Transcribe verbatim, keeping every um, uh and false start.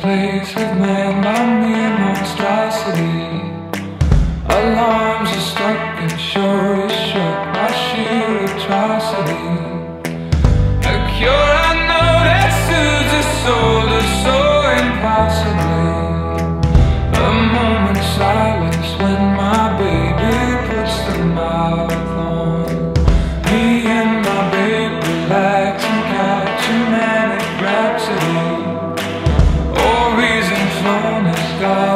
place with man by mere monstrosity. Alarms are stuck and sure is shook by sheer atrocity. A cure I know that soothes the soul to so impossibly. A moment's silence when my baby puts the mouth on me, and my baby relax and catch a manic rhapsody. Oh, reason flown is God.